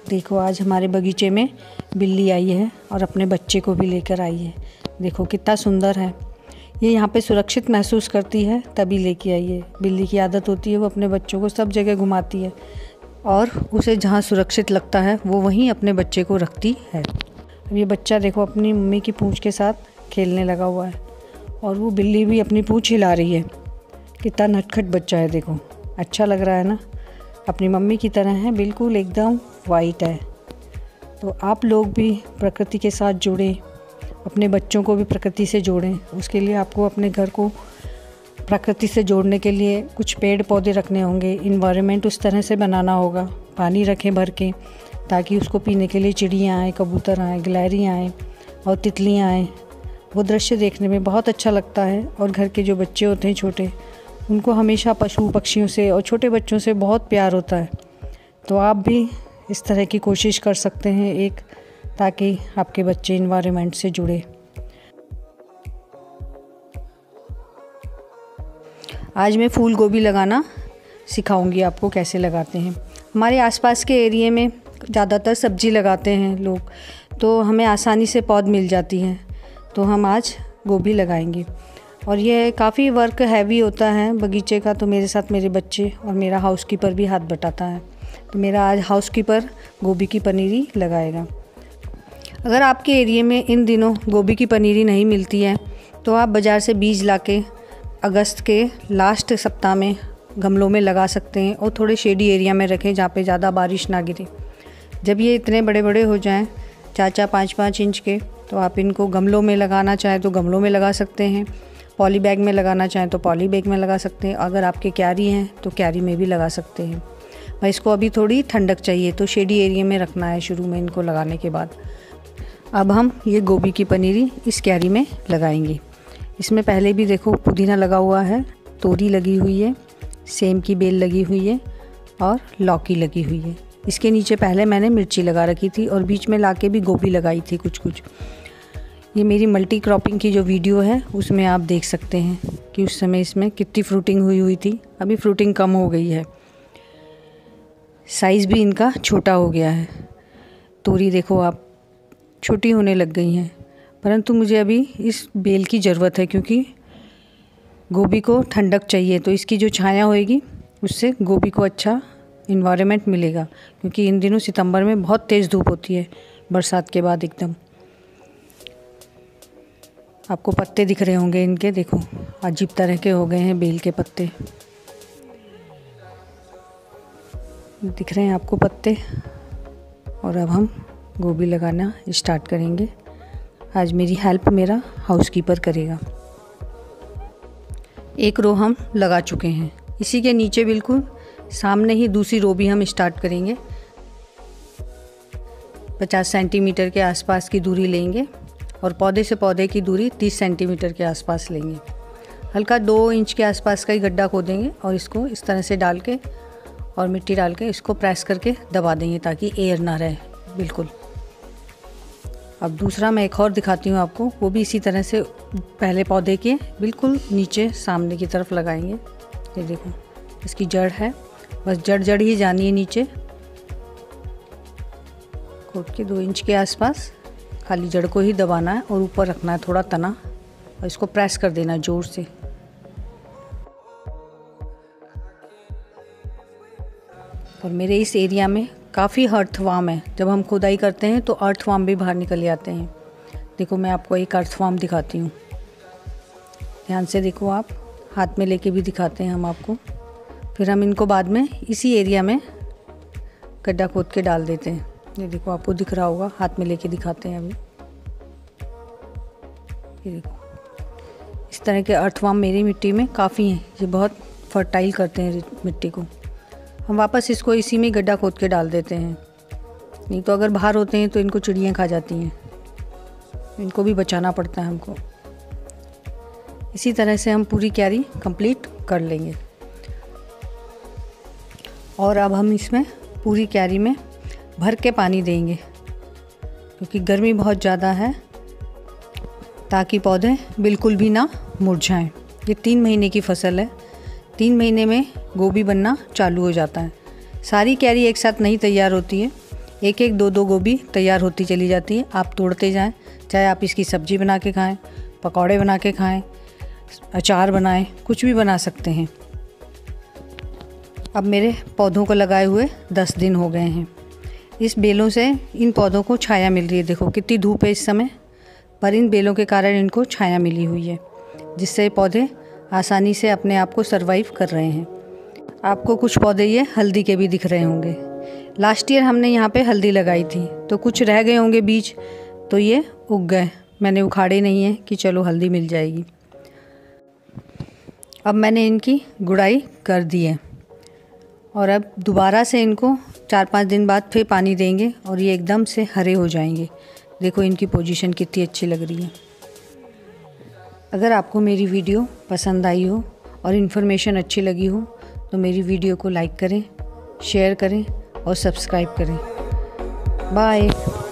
देखो आज हमारे बगीचे में बिल्ली आई है और अपने बच्चे को भी लेकर आई है। देखो कितना सुंदर है। ये यहाँ पे सुरक्षित महसूस करती है तभी लेके आई है। बिल्ली की आदत होती है वो अपने बच्चों को सब जगह घुमाती है और उसे जहाँ सुरक्षित लगता है वो वहीं अपने बच्चे को रखती है। अब ये बच्चा देखो अपनी मम्मी की पूँछ के साथ खेलने लगा हुआ है और वो बिल्ली भी अपनी पूँछ हिला रही है। कितना नटखट बच्चा है, देखो अच्छा लग रहा है ना। अपनी मम्मी की तरह है, बिल्कुल एकदम वाइट है। तो आप लोग भी प्रकृति के साथ जुड़ें, अपने बच्चों को भी प्रकृति से जोड़ें। उसके लिए आपको अपने घर को प्रकृति से जोड़ने के लिए कुछ पेड़ पौधे रखने होंगे, इन्वायरमेंट उस तरह से बनाना होगा। पानी रखें भर के ताकि उसको पीने के लिए चिड़ियाँ आएँ, कबूतर आएँ, गिलहरियाँ आएँ और तितलियाँ आएँ। वो दृश्य देखने में बहुत अच्छा लगता है। और घर के जो बच्चे होते हैं छोटे, उनको हमेशा पशु पक्षियों से और छोटे बच्चों से बहुत प्यार होता है। तो आप भी इस तरह की कोशिश कर सकते हैं एक, ताकि आपके बच्चे इन्वायरमेंट से जुड़े। आज मैं फूल गोभी लगाना सिखाऊंगी आपको कैसे लगाते हैं। हमारे आसपास के एरिया में ज़्यादातर सब्जी लगाते हैं लोग, तो हमें आसानी से पौध मिल जाती हैं। तो हम आज गोभी लगाएंगे और ये काफ़ी वर्क हैवी होता है बगीचे का। तो मेरे साथ मेरे बच्चे और मेरा हाउसकीपर भी हाथ बटाता है। तो मेरा आज हाउसकीपर गोभी की पनीरी लगाएगा। अगर आपके एरिया में इन दिनों गोभी की पनीरी नहीं मिलती है तो आप बाज़ार से बीज लाके अगस्त के लास्ट सप्ताह में गमलों में लगा सकते हैं और थोड़े शेडी एरिया में रखें जहाँ पे ज़्यादा बारिश ना गिरे। जब ये इतने बड़े बड़े हो जाएं 4-4, 5-5 इंच के, तो आप इनको गमलों में लगाना चाहें तो गमलों में लगा सकते हैं, पॉली बैग में लगाना चाहें तो पॉली बैग में लगा सकते हैं। अगर आपके क्यारी हैं तो क्यारी में भी लगा सकते हैं। और इसको अभी थोड़ी ठंडक चाहिए तो शेडी एरिया में रखना है शुरू में इनको लगाने के बाद। अब हम ये गोभी की पनीरी इस क्यारी में लगाएंगे। इसमें पहले भी देखो पुदीना लगा हुआ है, तोरी लगी हुई है, सेम की बेल लगी हुई है और लौकी लगी हुई है। इसके नीचे पहले मैंने मिर्ची लगा रखी थी और बीच में लाके भी गोभी लगाई थी कुछ। ये मेरी मल्टी क्रॉपिंग की जो वीडियो है उसमें आप देख सकते हैं कि उस समय इसमें कितनी फ्रूटिंग हुई थी। अभी फ्रूटिंग कम हो गई है, साइज़ भी इनका छोटा हो गया है। तोरी देखो आप छोटी होने लग गई हैं, परंतु मुझे अभी इस बेल की ज़रूरत है क्योंकि गोभी को ठंडक चाहिए। तो इसकी जो छाया होएगी उससे गोभी को अच्छा इन्वायरमेंट मिलेगा, क्योंकि इन दिनों सितंबर में बहुत तेज़ धूप होती है बरसात के बाद एकदम। आपको पत्ते दिख रहे होंगे इनके, देखो अजीब तरह के हो गए हैं बेल के पत्ते, दिख रहे हैं आपको पत्ते। और अब हम गोभी लगाना स्टार्ट करेंगे। आज मेरी हेल्प मेरा हाउसकीपर करेगा। एक रो हम लगा चुके हैं, इसी के नीचे बिल्कुल सामने ही दूसरी रो भी हम स्टार्ट करेंगे। 50 सेंटीमीटर के आसपास की दूरी लेंगे और पौधे से पौधे की दूरी 30 सेंटीमीटर के आसपास लेंगे। हल्का 2 इंच के आसपास का ही गड्ढा खोदेंगे और इसको इस तरह से डाल के और मिट्टी डाल के इसको प्रेस करके दबा देंगे ताकि एयर ना रहे बिल्कुल। अब दूसरा मैं एक और दिखाती हूँ आपको, वो भी इसी तरह से पहले पौधे के बिल्कुल नीचे सामने की तरफ लगाएंगे। ये देखो इसकी जड़ है, बस जड़ ही जानी है नीचे, खोद के 2 इंच के आसपास खाली जड़ को ही दबाना है और ऊपर रखना है थोड़ा तना और इसको प्रेस कर देना है जोर से। और मेरे इस एरिया में काफ़ी अर्थवर्म है। जब हम खुदाई करते हैं तो अर्थवर्म भी बाहर निकल आते हैं। देखो मैं आपको एक अर्थवर्म दिखाती हूँ, ध्यान से देखो आप, हाथ में लेके भी दिखाते हैं हम आपको। फिर हम इनको बाद में इसी एरिया में गड्ढा खोद के डाल देते हैं। ये देखो आपको दिख रहा होगा, हाथ में लेके दिखाते हैं अभी। ये देखो इस तरह के अर्थवर्म मेरी मिट्टी में काफ़ी हैं। ये बहुत फर्टाइल करते हैं मिट्टी को। हम वापस इसको इसी में गड्ढा खोद के डाल देते हैं, नहीं तो अगर बाहर होते हैं तो इनको चिड़ियाँ खा जाती हैं, इनको भी बचाना पड़ता है हमको। इसी तरह से हम पूरी क्यारी कंप्लीट कर लेंगे। और अब हम इसमें पूरी क्यारी में भर के पानी देंगे क्योंकि गर्मी बहुत ज़्यादा है, ताकि पौधे बिल्कुल भी ना मुरझाएं। ये 3 महीने की फसल है, 3 महीने में गोभी बनना चालू हो जाता है। सारी क्यारी एक साथ नहीं तैयार होती है, एक एक दो दो गोभी तैयार होती चली जाती है। आप तोड़ते जाएं, चाहे आप इसकी सब्ज़ी बना के खाएं, पकौड़े बना के खाएं, अचार बनाएं, कुछ भी बना सकते हैं। अब मेरे पौधों को लगाए हुए 10 दिन हो गए हैं। इस बेलों से इन पौधों को छाया मिल रही है। देखो कितनी धूप है इस समय, पर इन बेलों के कारण इनको छाया मिली हुई है, जिससे पौधे आसानी से अपने आप को सरवाइव कर रहे हैं। आपको कुछ पौधे ये हल्दी के भी दिख रहे होंगे। लास्ट ईयर हमने यहाँ पे हल्दी लगाई थी, तो कुछ रह गए होंगे बीज, तो ये उग गए। मैंने उखाड़े नहीं है कि चलो हल्दी मिल जाएगी। अब मैंने इनकी गुड़ाई कर दी है और अब दोबारा से इनको 4-5 दिन बाद फिर पानी देंगे और ये एकदम से हरे हो जाएंगे। देखो इनकी पोजीशन कितनी अच्छी लग रही है। अगर आपको मेरी वीडियो पसंद आई हो और इन्फॉर्मेशन अच्छी लगी हो तो मेरी वीडियो को लाइक करें, शेयर करें और सब्सक्राइब करें। बाय।